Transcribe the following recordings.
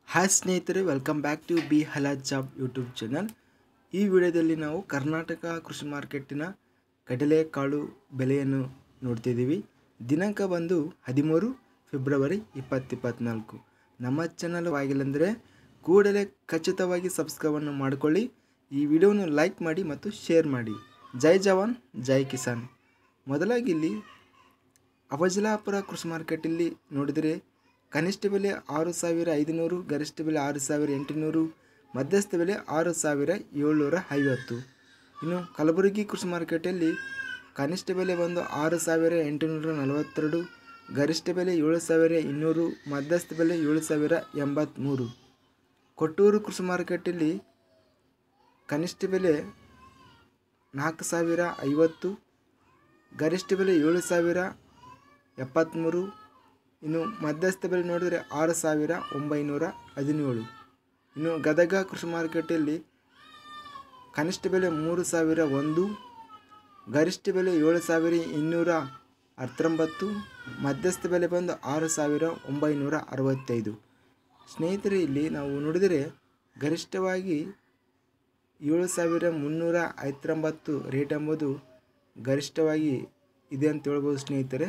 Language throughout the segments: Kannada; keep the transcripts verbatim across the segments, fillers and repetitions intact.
ಹಾಯ್ ಸ್ನೇಹಿತರೆ, ವೆಲ್ಕಮ್ ಬ್ಯಾಕ್ ಟು ಬಿ ಹಲಾಲ್ ಜಾಬ್ ಯೂಟ್ಯೂಬ್ ಚಾನಲ್. ಈ ವಿಡಿಯೋದಲ್ಲಿ ನಾವು ಕರ್ನಾಟಕ ಕೃಷಿ ಮಾರ್ಕೆಟಿನ ಕಡಲೆಕಾಳು ಬೆಲೆಯನ್ನು ನೋಡ್ತಿದ್ದೀವಿ. ದಿನಾಂಕ ಬಂದು ಹದಿಮೂರು ಫೆಬ್ರವರಿ ಇಪ್ಪತ್ತು ಇಪ್ಪತ್ತ್ನಾಲ್ಕು. ನಮ್ಮ ಚಾನಲ್ ಆಗಿಲ್ಲಂದರೆ ಕೂಡಲೇ ಖಚಿತವಾಗಿ ಸಬ್ಸ್ಕ್ರೈಬನ್ನು ಮಾಡಿಕೊಳ್ಳಿ. ಈ ವಿಡಿಯೋವನ್ನು ಲೈಕ್ ಮಾಡಿ ಮತ್ತು ಶೇರ್ ಮಾಡಿ. ಜೈ ಜವಾನ್ ಜೈ ಕಿಸಾನ್. ಮೊದಲಾಗಿ ಇಲ್ಲಿ ಅಫಜಲಾಪುರ ಕೃಷಿ ಮಾರ್ಕೆಟಲ್ಲಿ ನೋಡಿದರೆ ಕನಿಷ್ಠ ಬೆಲೆ ಆರು ಸಾವಿರ ಐದುನೂರು, ಗರಿಷ್ಠ ಬೆಲೆ ಆರು ಸಾವಿರ ಎಂಟುನೂರು, ಮಧ್ಯಸ್ಥ ಬೆಲೆ ಆರು ಸಾವಿರ ಏಳ್ನೂರ ಐವತ್ತು. ಇನ್ನು ಕಲಬುರಗಿ ಕೃಷಿ ಮಾರ್ಕೆಟಲ್ಲಿ ಕನಿಷ್ಠ ಬೆಲೆ ಬಂದು ಆರು ಸಾವಿರ ಎಂಟುನೂರ ನಲವತ್ತೆರಡು, ಗರಿಷ್ಠ ಬೆಲೆ ಏಳು ಸಾವಿರ ಇನ್ನೂರು, ಮಧ್ಯಸ್ಥ ಬೆಲೆ ಏಳು ಸಾವಿರ ಎಂಬತ್ತ್ಮೂರು. ಕೊಟ್ಟೂರು ಕೃಷಿ ಮಾರ್ಕೆಟಲ್ಲಿ ಕನಿಷ್ಠ ಬೆಲೆ ನಾಲ್ಕು ಸಾವಿರ ಐವತ್ತು, ಗರಿಷ್ಠ ಬೆಲೆ ಏಳು ಸಾವಿರ ಎಪ್ಪತ್ತ್ಮೂರು, ಇನ್ನು ಮಧ್ಯಸ್ಥ ಬೆಲೆ ನೋಡಿದರೆ ಆರು ಸಾವಿರ ಒಂಬೈನೂರ ಹದಿನೇಳು. ಇನ್ನು ಗದಗ ಕೃಷಿ ಮಾರ್ಕೆಟಲ್ಲಿ ಕನಿಷ್ಠ ಬೆಲೆ ಮೂರು ಸಾವಿರ ಒಂದು, ಗರಿಷ್ಠ ಬೆಲೆ ಏಳು ಸಾವಿರ ಇನ್ನೂರ ಹತ್ತೊಂಬತ್ತು, ಮಧ್ಯಸ್ಥ ಬೆಲೆ ಬಂದು ಆರು ಸಾವಿರ ಒಂಬೈನೂರ ಅರವತ್ತೈದು. ಸ್ನೇಹಿತರೆ, ಇಲ್ಲಿ ನಾವು ನೋಡಿದರೆ ಗರಿಷ್ಠವಾಗಿ ಏಳು ಸಾವಿರ ಮುನ್ನೂರ ಐವತ್ತೊಂಬತ್ತು ರೇಟ್ ಎಂಬುದು ಗರಿಷ್ಠವಾಗಿ ಇದೆ ಅಂತ ಹೇಳ್ಬೋದು ಸ್ನೇಹಿತರೆ.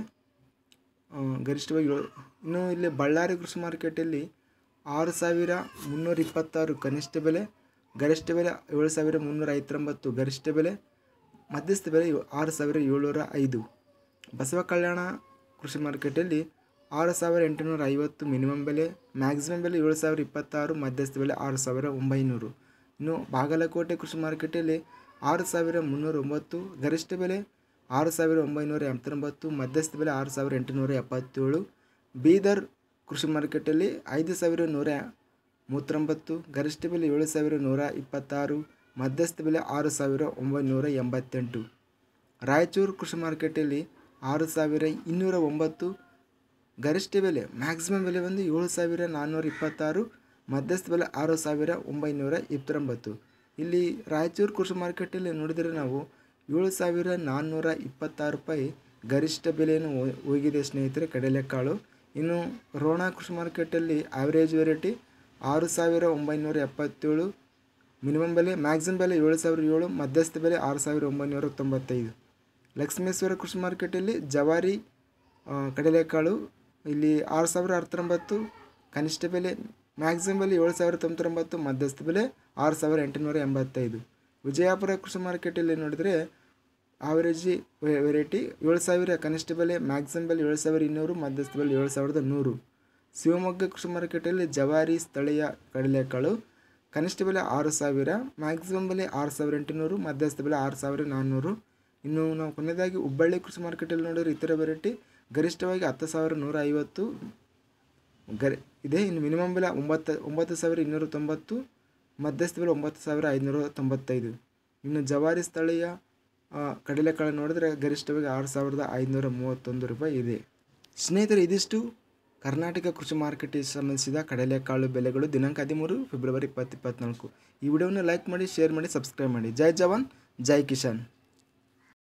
ಗರಿಷ್ಠವಾಗಿ ಇನ್ನು ಇಲ್ಲಿ ಬಳ್ಳಾರಿ ಕೃಷಿ ಮಾರ್ಕೆಟಲ್ಲಿ ಆರು ಸಾವಿರ ಮುನ್ನೂರ ಇಪ್ಪತ್ತಾರು ಕನಿಷ್ಠ ಬೆಲೆ, ಗರಿಷ್ಠ ಬೆಲೆ ಏಳು ಸಾವಿರ ಮುನ್ನೂರ ಐವತ್ತೊಂಬತ್ತು, ಗರಿಷ್ಠ ಬೆಲೆ, ಮಧ್ಯಸ್ಥ ಬೆಲೆ ಆರು ಸಾವಿರ ಏಳ್ನೂರ ಐದು. ಬಸವ ಕಲ್ಯಾಣ ಕೃಷಿ ಮಾರ್ಕೆಟಲ್ಲಿ ಆರು ಸಾವಿರ ಎಂಟುನೂರ ಐವತ್ತು ಮಿನಿಮಮ್ ಬೆಲೆ, ಮ್ಯಾಕ್ಸಿಮಮ್ ಬೆಲೆ ಏಳು ಸಾವಿರ ಇಪ್ಪತ್ತಾರು, ಮಧ್ಯಸ್ಥ ಬೆಲೆ ಆರು ಸಾವಿರ ಒಂಬೈನೂರು. ಇನ್ನು ಬಾಗಲಕೋಟೆ ಕೃಷಿ ಮಾರ್ಕೆಟಲ್ಲಿ ಆರು ಸಾವಿರ ಮುನ್ನೂರ ಒಂಬತ್ತು, ಗರಿಷ್ಠ ಬೆಲೆ ಆರು ಸಾವಿರ ಒಂಬೈನೂರ ಎಂಬತ್ತೊಂಬತ್ತು, ಮಧ್ಯಸ್ಥ ಬೆಲೆ ಆರು ಸಾವಿರ ಎಂಟುನೂರ ಎಪ್ಪತ್ತೇಳು. ಬೀದರ್ ಕೃಷಿ ಮಾರ್ಕೆಟಲ್ಲಿ ಐದು ಸಾವಿರ ನೂರ ಮೂವತ್ತೊಂಬತ್ತು, ಗರಿಷ್ಠ ಬೆಲೆ ಏಳು ಸಾವಿರ ನೂರ ಇಪ್ಪತ್ತಾರು, ಮಧ್ಯಸ್ಥ ಬೆಲೆ ಆರು ಸಾವಿರ ಒಂಬೈನೂರ ಎಂಬತ್ತೆಂಟು. ರಾಯಚೂರು ಕೃಷಿ ಮಾರ್ಕೆಟಲ್ಲಿ ಆರು ಸಾವಿರ ಇನ್ನೂರ ಒಂಬತ್ತು, ಗರಿಷ್ಠ ಬೆಲೆ ಮ್ಯಾಕ್ಸಿಮಮ್ ಬೆಲೆ ಬಂದು ಏಳು ಸಾವಿರ ನಾನ್ನೂರ ಇಪ್ಪತ್ತಾರು, ಮಧ್ಯಸ್ಥ ಬೆಲೆ ಆರು ಸಾವಿರ ಒಂಬೈನೂರ ಇಪ್ಪತ್ತೊಂಬತ್ತು. ಇಲ್ಲಿ ರಾಯಚೂರು ಕೃಷಿ ಮಾರ್ಕೆಟಲ್ಲಿ ನೋಡಿದರೆ ನಾವು ಏಳು ಸಾವಿರ ನಾನ್ನೂರ ಇಪ್ಪತ್ತಾರು ರೂಪಾಯಿ ಗರಿಷ್ಠ ಬೆಲೆಯನ್ನು ಹೋಗಿದೆ ಸ್ನೇಹಿತರೆ ಕಡಲೆಕಾಳು. ಇನ್ನು ರೋಣ ಕೃಷಿ ಮಾರ್ಕೆಟಲ್ಲಿ ಆವ್ರೇಜ್ ವೆರೈಟಿ ಆರು ಸಾವಿರ ಒಂಬೈನೂರ ಎಪ್ಪತ್ತೇಳು ಮಿನಿಮಮ್ ಬೆಲೆ, ಮ್ಯಾಕ್ಸಿಮಮ್ ಬೆಲೆ ಏಳು ಸಾವಿರ ಏಳು, ಮಧ್ಯಸ್ಥ ಬೆಲೆ ಆರು ಸಾವಿರ ಒಂಬೈನೂರ ತೊಂಬತ್ತೈದು. ಲಕ್ಷ್ಮೇಶ್ವರ ಕೃಷಿ ಮಾರ್ಕೆಟಲ್ಲಿ ಜವಾರಿ ಕಡಲೆಕಾಳು ಇಲ್ಲಿ ಆರು ಸಾವಿರ ಹತ್ತೊಂಬತ್ತು ಕನಿಷ್ಠ ಬೆಲೆ, ಮ್ಯಾಕ್ಸಿಮಮ್ ಬೆಲೆ ಏಳು ಸಾವಿರ ತೊಂಬತ್ತೊಂಬತ್ತು, ಮಧ್ಯಸ್ಥ ಬೆಲೆ ಆರು ಸಾವಿರ ಎಂಟುನೂರ ಎಂಬತ್ತೈದು. ವಿಜಯಪುರ ಕೃಷಿ ಮಾರ್ಕೆಟಲ್ಲಿ ನೋಡಿದರೆ ಆವರೇಜಿ ವೆರೈಟಿ ಏಳು ಸಾವಿರ ಕನಿಷ್ಠ ಬೆಲೆ, ಮ್ಯಾಕ್ಸಿಮಮ್ ಬೆಲೆ ಏಳು ಸಾವಿರ ಇನ್ನೂರು, ಮಧ್ಯಸ್ಥ ಬೆಲೆ ಏಳು ಸಾವಿರದ ನೂರು. ಶಿವಮೊಗ್ಗ ಕೃಷಿ ಮಾರ್ಕೆಟಲ್ಲಿ ಜವಾರಿ ಸ್ಥಳೀಯ ಕಡಲೆಕಾಳು ಕನಿಷ್ಠ ಬೆಲೆ ಆರು ಸಾವಿರ, ಮ್ಯಾಕ್ಸಿಮಮ್ ಬೆಲೆ ಆರು ಸಾವಿರ ಎಂಟುನೂರು, ಮಧ್ಯಸ್ಥ ಬೆಲೆ ಆರು ಸಾವಿರ ನಾನ್ನೂರು. ಇನ್ನು ನಾವು ಕೊನೆಯದಾಗಿ ಹುಬ್ಬಳ್ಳಿ ಕೃಷಿ ಮಾರ್ಕೆಟಲ್ಲಿ ನೋಡಿದರೆ ಇತರ ವೆರೈಟಿ ಗರಿಷ್ಠವಾಗಿ ಹತ್ತು ಸಾವಿರ ನೂರ ಐವತ್ತು ಗರಿ ಇದೆ. ಇನ್ನು ಮಿನಿಮಮ್ ಬೆಲೆ ಒಂಬತ್ತು ಒಂಬತ್ತು ಸಾವಿರ ಇನ್ನೂರ ತೊಂಬತ್ತು, ಮಧ್ಯಸ್ಥ ಬೆಲೆ ಒಂಬತ್ತು ಸಾವಿರ ಐದುನೂರ ತೊಂಬತ್ತೈದು. ಇನ್ನು ಜವಾರಿ ಸ್ಥಳೀಯ ಕಡಲೆಕಾಳು ನೋಡಿದ್ರೆ ಗರಿಷ್ಠವಾಗಿ ಆರು ಸಾವಿರದ ಐದುನೂರ ಮೂವತ್ತೊಂದು ರೂಪಾಯಿ ಇದೆ. ಸ್ನೇಹಿತರೆ, ಇದಿಷ್ಟು ಕರ್ನಾಟಕ ಕೃಷಿ ಮಾರ್ಕೆಟಿಗೆ ಸಂಬಂಧಿಸಿದ ಕಡಲೆಕಾಳು ಬೆಲೆಗಳು ದಿನಾಂಕ ಹದಿಮೂರು ಫೆಬ್ರವರಿ ಇಪ್ಪತ್ತು ಇಪ್ಪತ್ತ್ನಾಲ್ಕು. ಈ ವಿಡಿಯೋವನ್ನು ಲೈಕ್ ಮಾಡಿ, ಶೇರ್ ಮಾಡಿ, ಸಬ್ಸ್ಕ್ರೈಬ್ ಮಾಡಿ. ಜೈ ಜವಾನ್ ಜೈ ಕಿಸಾನ್.